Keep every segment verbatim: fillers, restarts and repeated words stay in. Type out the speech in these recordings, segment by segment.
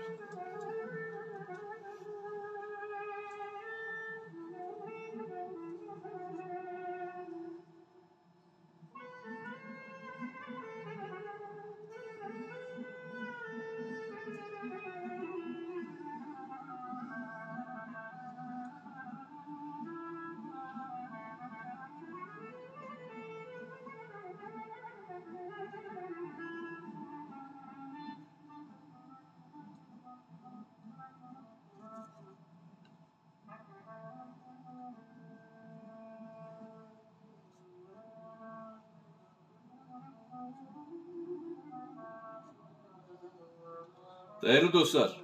Değerli dostlar,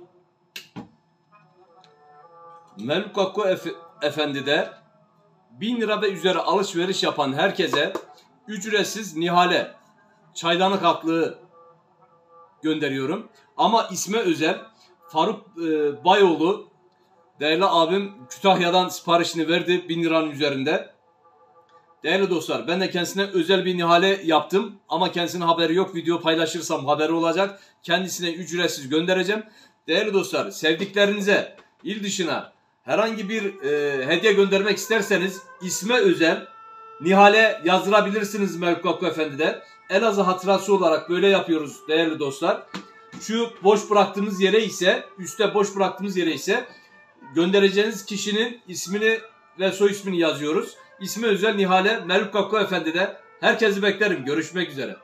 Meluk Akko Efe, Efendi'de bin lira ve üzeri alışveriş yapan herkese ücretsiz Nihale çaydanlık altlığı gönderiyorum. Ama isme özel Faruk e, Bayoğlu değerli abim Kütahya'dan siparişini verdi bin liranın üzerinde. Değerli dostlar, ben de kendisine özel bir Nihale yaptım ama kendisinin haberi yok. Video paylaşırsam haberi olacak. Kendisine ücretsiz göndereceğim. Değerli dostlar, sevdiklerinize il dışına herhangi bir e, hediye göndermek isterseniz isme özel Nihale yazdırabilirsiniz Meluk Akko Efendi'de. Elazığ hatırası olarak böyle yapıyoruz değerli dostlar. Şu boş bıraktığımız yere ise, üstte boş bıraktığımız yere ise göndereceğiniz kişinin ismini ve soy ismini yazıyoruz. İsmi özel Nihale Meluk Akko Efendi'de. Herkesi beklerim. Görüşmek üzere.